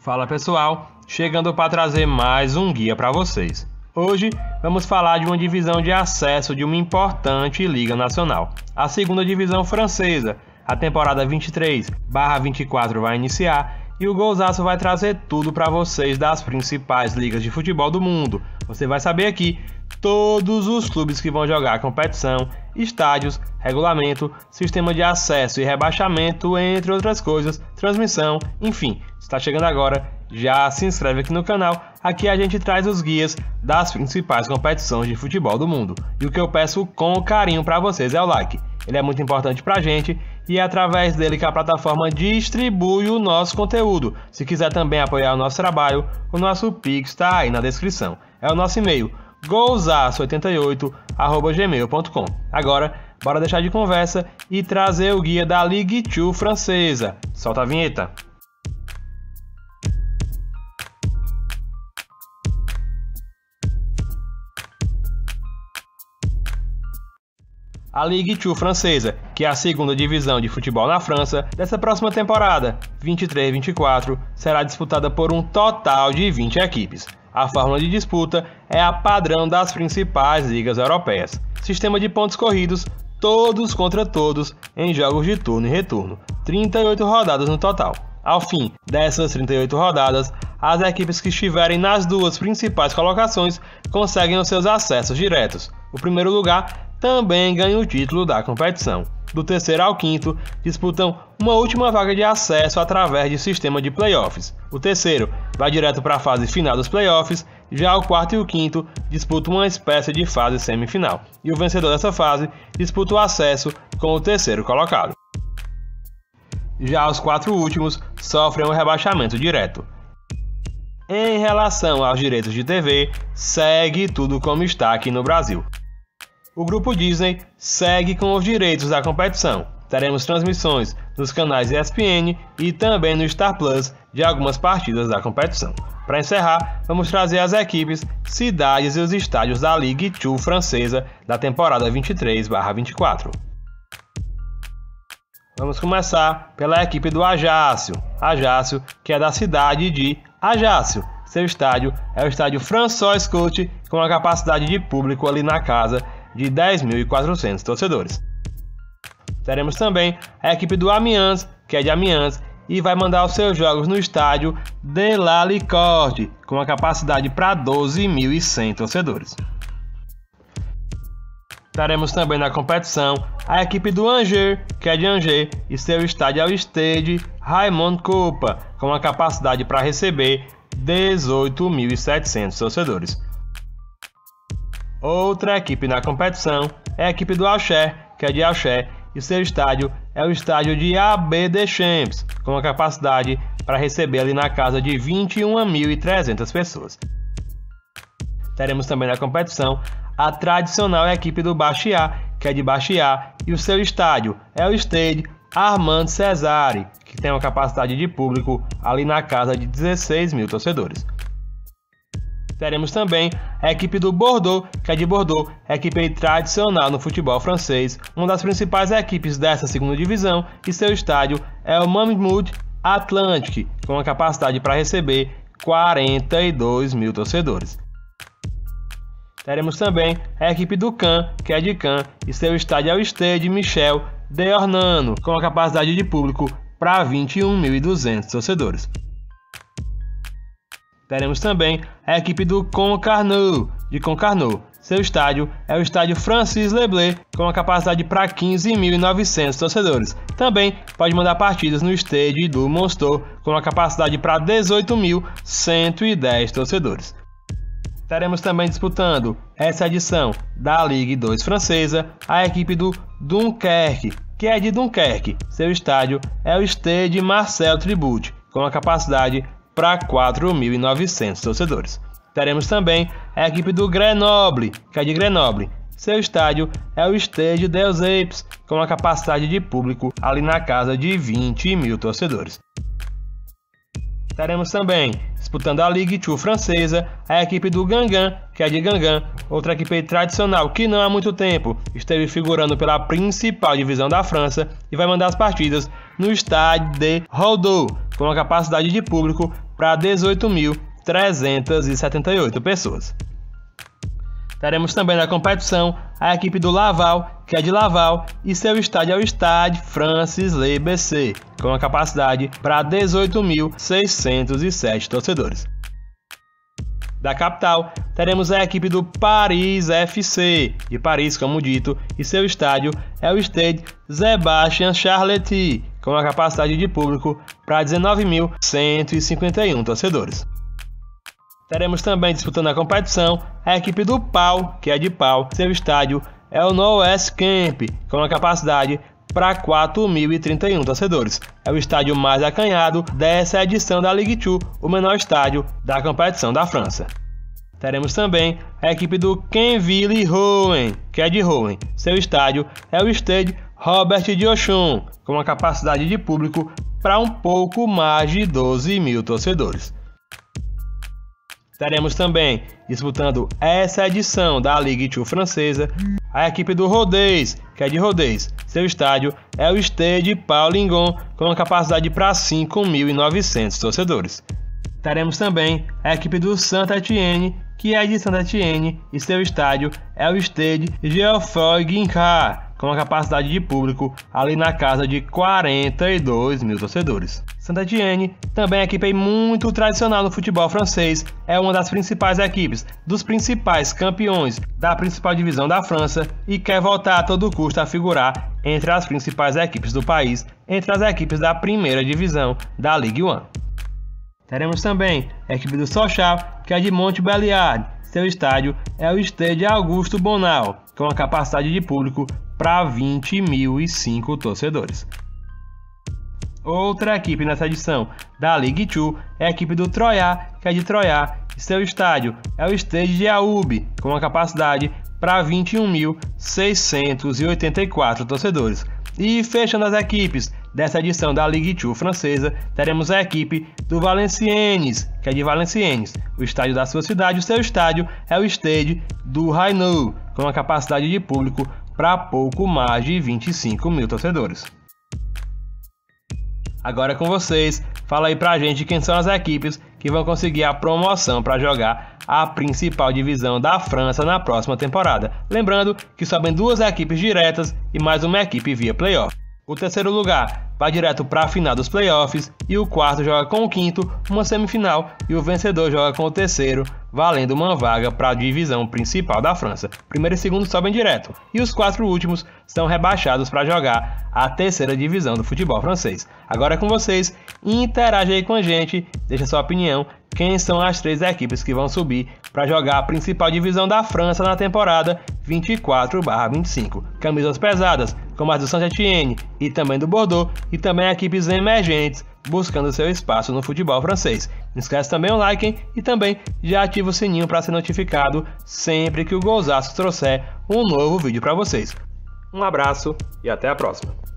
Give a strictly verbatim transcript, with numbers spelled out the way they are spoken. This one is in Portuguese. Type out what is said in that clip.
Fala pessoal, chegando para trazer mais um guia para vocês. Hoje vamos falar de uma divisão de acesso de uma importante liga nacional, a segunda divisão francesa. A temporada vinte e três barra vinte e quatro vai iniciar e o Golzaço vai trazer tudo para vocês das principais ligas de futebol do mundo. Você vai saber aqui todos os clubes que vão jogar a competição, estádios, regulamento, sistema de acesso e rebaixamento, entre outras coisas, transmissão, enfim. Se está chegando agora, já se inscreve aqui no canal. Aqui a gente traz os guias das principais competições de futebol do mundo. E o que eu peço com carinho para vocês é o like. Ele é muito importante para a gente e é através dele que a plataforma distribui o nosso conteúdo. Se quiser também apoiar o nosso trabalho, o nosso Pix está aí na descrição. É o nosso e-mail, golzaço oitenta e oito arroba gmail ponto com. Agora, bora deixar de conversa e trazer o guia da Ligue dois francesa. Solta a vinheta. A Ligue dois francesa, que é a segunda divisão de futebol na França, dessa próxima temporada, vinte e três vinte e quatro, será disputada por um total de vinte equipes. A fórmula de disputa é a padrão das principais ligas europeias. Sistema de pontos corridos, todos contra todos, em jogos de turno e retorno. trinta e oito rodadas no total. Ao fim dessas trinta e oito rodadas, as equipes que estiverem nas duas principais colocações conseguem os seus acessos diretos. O primeiro lugar também ganha o título da competição. Do terceiro ao quinto, disputam uma última vaga de acesso através de sistema de playoffs. O terceiro vai direto para a fase final dos playoffs, já o quarto e o quinto disputam uma espécie de fase semifinal. E o vencedor dessa fase disputa o acesso com o terceiro colocado. Já os quatro últimos sofrem um rebaixamento direto. Em relação aos direitos de T V, segue tudo como está aqui no Brasil. O grupo Disney segue com os direitos da competição. Teremos transmissões nos canais E S P N e também no Star Plus de algumas partidas da competição. Para encerrar, vamos trazer as equipes, cidades e os estádios da Ligue dois francesa da temporada vinte e três barra vinte e quatro. Vamos começar pela equipe do Ajaccio. Ajaccio, que é da cidade de Ajaccio. Seu estádio é o estádio François Coty, com a capacidade de público ali na casa de dez mil e quatrocentos torcedores. Teremos também a equipe do Amiens, que é de Amiens, e vai mandar os seus jogos no estádio de La Licorne, com a capacidade para doze mil e cem torcedores. Teremos também na competição a equipe do Angers, que é de Angers, e seu estádio é o Stade Raymond Kopa, com a capacidade para receber dezoito mil e setecentos torcedores. Outra equipe na competição é a equipe do Auxerre, que é de Auxerre, e seu estádio é o estádio de A B Deschamps, com a capacidade para receber ali na casa de vinte e uma mil e trezentas pessoas. Teremos também na competição a tradicional equipe do Bastia, que é de Bastia, e o seu estádio é o Stade Armand Cesare, que tem uma capacidade de público ali na casa de dezesseis mil torcedores. Teremos também a equipe do Bordeaux, que é de Bordeaux, equipe tradicional no futebol francês, uma das principais equipes dessa segunda divisão, e seu estádio é o Mammoth Atlantique, com a capacidade para receber quarenta e dois mil torcedores. Teremos também a equipe do Caen, que é de Caen, e seu estádio é o Stade Michel Deornano, com a capacidade de público para vinte e um mil e duzentos torcedores. Teremos também a equipe do Concarneau, de Concarneau. Seu estádio é o estádio Francis Leblé, com a capacidade para quinze mil e novecentos torcedores. Também pode mandar partidas no estádio do Monceau, com a capacidade para dezoito mil cento e dez torcedores. Teremos também disputando essa edição da Ligue dois francesa a equipe do Dunkerque, que é de Dunkerque. Seu estádio é o Stade Marcel Tribut, com a capacidade para quatro mil e novecentos torcedores. Teremos também a equipe do Grenoble, que é de Grenoble. Seu estádio é o Stade des Alpes, com a capacidade de público ali na casa de vinte mil torcedores. Teremos também, disputando a Ligue dois francesa, a equipe do Guingamp, que é de Guingamp, outra equipe tradicional que não há muito tempo esteve figurando pela principal divisão da França e vai mandar as partidas no Stade de Bordeaux, com uma capacidade de público para dezoito mil trezentas e setenta e oito pessoas. Teremos também na competição a equipe do Laval, que é de Laval, e seu estádio é o Stade Francis Lebesgue, com a capacidade para dezoito mil seiscentos e sete torcedores. Da capital, teremos a equipe do Paris F C, de Paris, como dito, e seu estádio é o Stade Sébastien Charletti, com a capacidade de público para dezenove mil cento e cinquenta e um torcedores. Teremos também disputando a competição a equipe do Pau, que é de Pau, seu estádio é o Nou-Est Camp, com a capacidade para quatro mil e trinta e um torcedores. É o estádio mais acanhado dessa edição da Ligue dois, o menor estádio da competição da França. Teremos também a equipe do Quenville-Rouen, que é de Rouen. Seu estádio é o Stade Robert Diochon, com a capacidade de público para um pouco mais de doze mil torcedores. Teremos também, disputando essa edição da Ligue dois francesa, a equipe do Rodez, que é de Rodez. Seu estádio é o Stade Paul-Lingon, com a capacidade para cinco mil e novecentos torcedores. Teremos também a equipe do Saint-Étienne, que é de Saint-Étienne, e seu estádio é o Stade Geoffroy Guincard, com a capacidade de público ali na casa de quarenta e dois mil torcedores. Saint-Étienne, também é equipe muito tradicional no futebol francês, é uma das principais equipes, dos principais campeões da principal divisão da França e quer voltar a todo custo a figurar entre as principais equipes do país, entre as equipes da primeira divisão da Ligue um. Teremos também a equipe do Sochaux, que é de Montbéliard. Seu estádio é o Stade Auguste Bonal, com a capacidade de público para vinte mil e cinco torcedores. Outra equipe nessa edição da Ligue dois é a equipe do Troyes, que é de Troyes, e seu estádio é o Stade de Aube, com a capacidade para vinte e um mil seiscentos e oitenta e quatro torcedores. E fechando as equipes dessa edição da Ligue dois francesa, teremos a equipe do Valenciennes, que é de Valenciennes. O estádio da sua cidade, o seu estádio é o Stade do Hainaut, com a capacidade de público para pouco mais de vinte e cinco mil torcedores. Agora é com vocês, fala aí pra gente quem são as equipes que vão conseguir a promoção para jogar a principal divisão da França na próxima temporada. Lembrando que sobem duas equipes diretas e mais uma equipe via playoff. O terceiro lugar vai direto para a final dos playoffs e o quarto joga com o quinto, uma semifinal, e o vencedor joga com o terceiro, valendo uma vaga para a divisão principal da França. Primeiro e segundo sobem direto, e os quatro últimos são rebaixados para jogar a terceira divisão do futebol francês. Agora é com vocês, interage aí com a gente, deixa sua opinião, quem são as três equipes que vão subir para jogar a principal divisão da França na temporada vinte e quatro barra vinte e cinco. Camisas pesadas, como as do Saint-Étienne e também do Bordeaux, e também equipes emergentes buscando seu espaço no futebol francês. Não esquece também o like, hein? E também já ativa o sininho para ser notificado sempre que o Golzaço trouxer um novo vídeo para vocês. Um abraço e até a próxima.